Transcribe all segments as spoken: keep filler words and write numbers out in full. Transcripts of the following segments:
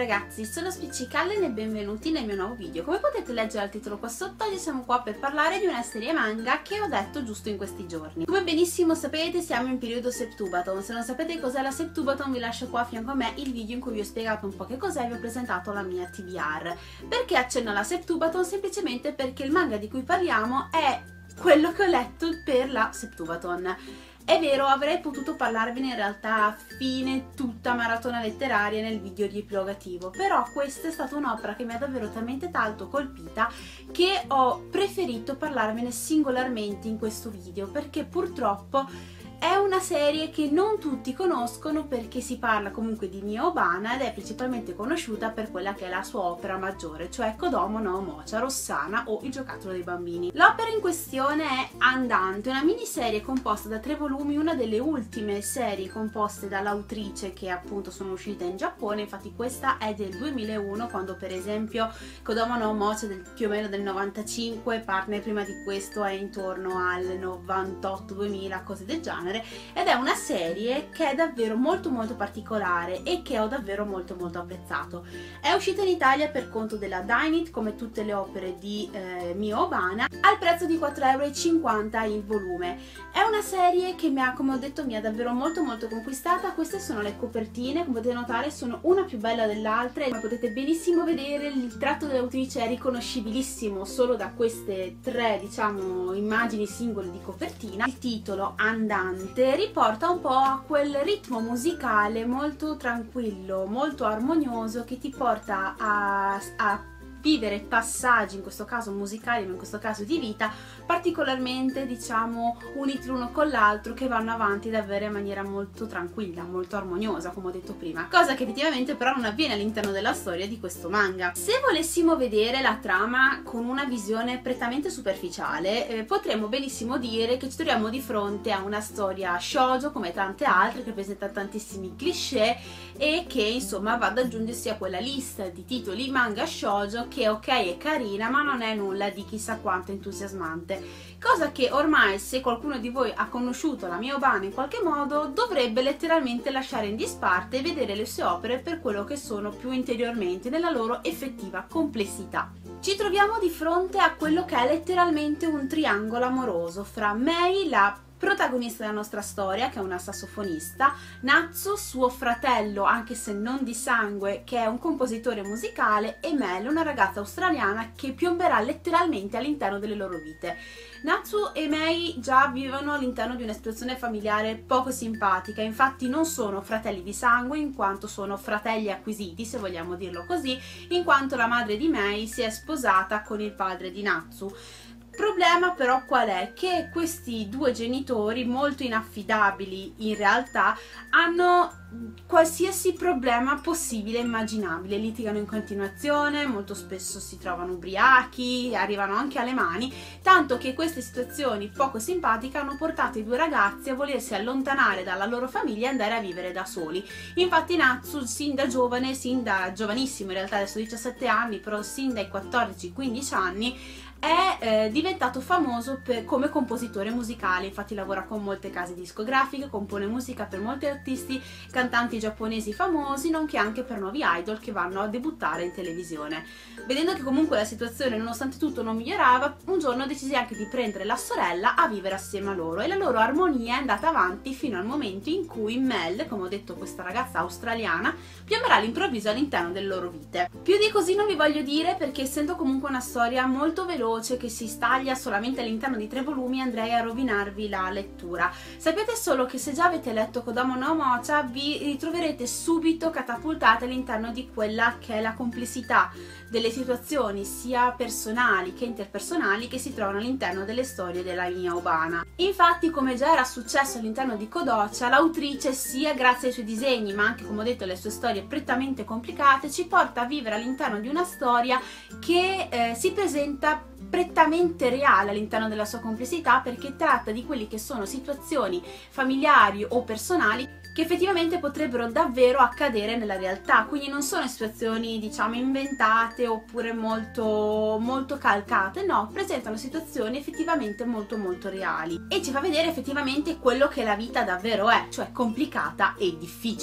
ragazzi, sono Spiccicalle e benvenuti nel mio nuovo video. Come potete leggere al titolo qua sotto, oggi siamo qua per parlare di una serie manga che ho detto giusto in questi giorni. Come benissimo sapete, siamo in periodo Septubaton. Se non sapete cos'è la Septubaton, vi lascio qua a fianco a me il video in cui vi ho spiegato un po' che cos'è e vi ho presentato la mia T B R. Perché accenno alla Septubaton? Semplicemente perché il manga di cui parliamo è quello che ho letto per la Septubaton. È vero, avrei potuto parlarvene in realtà a fine tutta maratona letteraria nel video riepilogativo, però questa è stata un'opera che mi ha davvero talmente tanto colpita che ho preferito parlarvene singolarmente in questo video, perché purtroppo è una serie che non tutti conoscono, perché si parla comunque di Mio Obana ed è principalmente conosciuta per quella che è la sua opera maggiore, cioè Kodomo no Omocha, Rossana o Il giocattolo dei bambini. L'opera in questione è Andante, una miniserie composta da tre volumi, una delle ultime serie composte dall'autrice che appunto sono uscite in Giappone. Infatti questa è del duemilauno, quando per esempio Kodomo no Omocha del più o meno del novantacinque, Partner prima di questo è intorno al novantotto duemila, cose del genere. Ed è una serie che è davvero molto molto particolare e che ho davvero molto molto apprezzato. È uscita in Italia per conto della Dynit, come tutte le opere di eh, Mio Obana, al prezzo di quattro e cinquanta euro il volume. È una serie che mi ha, come ho detto, mi ha davvero molto molto conquistata. Queste sono le copertine, come potete notare sono una più bella dell'altra e come potete benissimo vedere il tratto dell'autrice è riconoscibilissimo solo da queste tre, diciamo, immagini singole di copertina. Il titolo Andante riporta un po' a quel ritmo musicale molto tranquillo, molto armonioso, che ti porta a, a vivere passaggi, in questo caso musicali, ma in questo caso di vita, particolarmente, diciamo, uniti l'uno con l'altro, che vanno avanti davvero in maniera molto tranquilla, molto armoniosa, come ho detto prima, cosa che effettivamente però non avviene all'interno della storia di questo manga. Se volessimo vedere la trama con una visione prettamente superficiale, eh, potremmo benissimo dire che ci troviamo di fronte a una storia shoujo, come tante altre, che presenta tantissimi cliché e che insomma va ad aggiungersi a quella lista di titoli manga shoujo che ok è carina, ma non è nulla di chissà quanto entusiasmante, cosa che ormai, se qualcuno di voi ha conosciuto la Mio Obana in qualche modo, dovrebbe letteralmente lasciare in disparte e vedere le sue opere per quello che sono più interiormente, nella loro effettiva complessità. Ci troviamo di fronte a quello che è letteralmente un triangolo amoroso fra Mei, la protagonista della nostra storia, che è una sassofonista, Natsu, suo fratello, anche se non di sangue, che è un compositore musicale, e Mel, una ragazza australiana che piomberà letteralmente all'interno delle loro vite. Natsu e Mei già vivono all'interno di una situazione familiare poco simpatica, infatti non sono fratelli di sangue in quanto sono fratelli acquisiti, se vogliamo dirlo così, in quanto la madre di Mei si è sposata con il padre di Natsu. Problema però qual è? Che questi due genitori, molto inaffidabili in realtà, hanno qualsiasi problema possibile e immaginabile, litigano in continuazione, molto spesso si trovano ubriachi, arrivano anche alle mani, tanto che queste situazioni poco simpatiche hanno portato i due ragazzi a volersi allontanare dalla loro famiglia e andare a vivere da soli. Infatti Natsu sin da giovane, sin da giovanissimo, in realtà adesso diciassette anni, però sin dai quattordici quindici anni, è eh, diventato famoso per, come compositore musicale. Infatti lavora con molte case discografiche, compone musica per molti artisti, cantanti giapponesi famosi, nonché anche per nuovi idol che vanno a debuttare in televisione. Vedendo che comunque la situazione nonostante tutto non migliorava, un giorno decise anche di prendere la sorella a vivere assieme a loro, e la loro armonia è andata avanti fino al momento in cui Mel, come ho detto, questa ragazza australiana, piomberà all'improvviso all'interno delle loro vite. Più di così non vi voglio dire, perché essendo comunque una storia molto veloce che si staglia solamente all'interno di tre volumi, andrei a rovinarvi la lettura. Sapete solo che se già avete letto Kodomo no Omocha vi ritroverete subito catapultate all'interno di quella che è la complessità delle situazioni sia personali che interpersonali che si trovano all'interno delle storie della Mio Obana. Infatti, come già era successo all'interno di Kodocha, l'autrice, sia grazie ai suoi disegni ma anche, come ho detto, alle sue storie prettamente complicate, ci porta a vivere all'interno di una storia che eh, si presenta prettamente reale all'interno della sua complessità, perché tratta di quelli che sono situazioni familiari o personali che effettivamente potrebbero davvero accadere nella realtà, quindi non sono situazioni, diciamo, inventate oppure molto molto calcate, no, presentano situazioni effettivamente molto molto reali e ci fa vedere effettivamente quello che la vita davvero è, cioè complicata e difficile.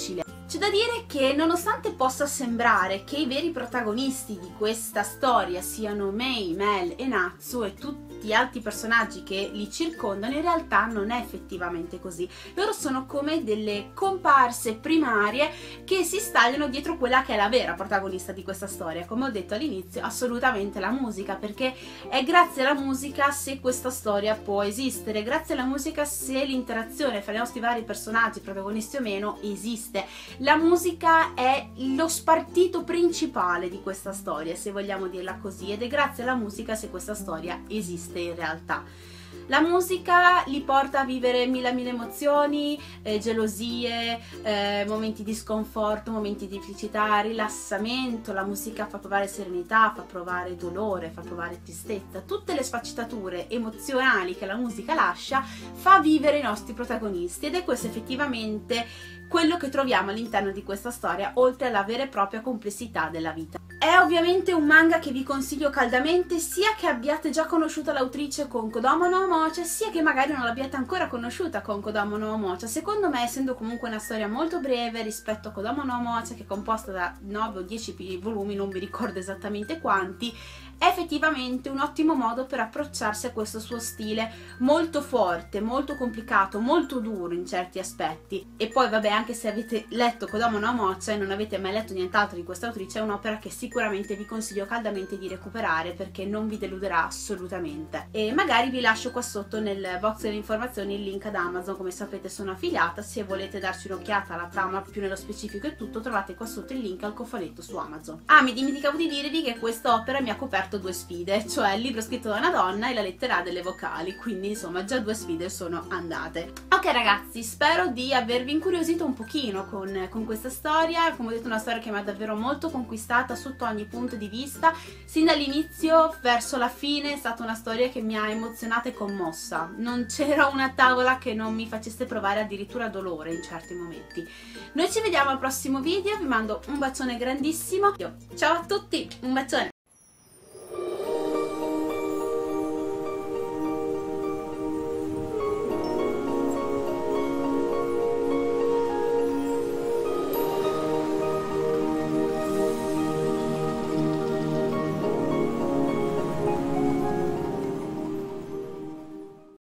C'è da dire che nonostante possa sembrare che i veri protagonisti di questa storia siano Mei, Mel e Natsu e tutti gli altri personaggi che li circondano, in realtà non è effettivamente così. Loro sono come delle comparse primarie che si stagliano dietro quella che è la vera protagonista di questa storia. Come ho detto all'inizio, assolutamente la musica, perché è grazie alla musica se questa storia può esistere, grazie alla musica se l'interazione fra i nostri vari personaggi, protagonisti o meno, esiste. La musica è lo spartito principale di questa storia, se vogliamo dirla così, ed è grazie alla musica se questa storia esiste in realtà. La musica li porta a vivere mille mille emozioni, eh, gelosie, eh, momenti di sconforto, momenti di felicità, rilassamento. La musica fa provare serenità, fa provare dolore, fa provare tristezza. Tutte le sfaccettature emozionali che la musica lascia fa vivere i nostri protagonisti, ed è questo effettivamente quello che troviamo all'interno di questa storia, oltre alla vera e propria complessità della vita. È ovviamente un manga che vi consiglio caldamente, sia che abbiate già conosciuto l'autrice con Kodomo no Omocha, sia che magari non l'abbiate ancora conosciuta con Kodomo no Omocha. Secondo me, essendo comunque una storia molto breve rispetto a Kodomo no Omocha, che è composta da nove o dieci volumi, non mi ricordo esattamente quanti, è effettivamente un ottimo modo per approcciarsi a questo suo stile molto forte, molto complicato, molto duro in certi aspetti. E poi vabbè, anche se avete letto Kodomo no Omocha e non avete mai letto nient'altro di questa autrice, è un'opera che sicuramente vi consiglio caldamente di recuperare, perché non vi deluderà assolutamente. E magari vi lascio qua sotto nel box delle informazioni il link ad Amazon. Come sapete sono affiliata, se volete darci un'occhiata alla trama più nello specifico e tutto, trovate qua sotto il link al cofanetto su Amazon. Ah, mi dimenticavo di dirvi che questa opera mi ha coperto due sfide, cioè il libro scritto da una donna e la lettera A delle vocali, quindi insomma già due sfide sono andate. Ok ragazzi, spero di avervi incuriosito un pochino con, con questa storia. Come ho detto, una storia che mi ha davvero molto conquistata sotto ogni punto di vista, sin dall'inizio verso la fine. È stata una storia che mi ha emozionata e commossa, non c'era una tavola che non mi facesse provare addirittura dolore in certi momenti. Noi ci vediamo al prossimo video, vi mando un bacione grandissimo, ciao a tutti, un bacione!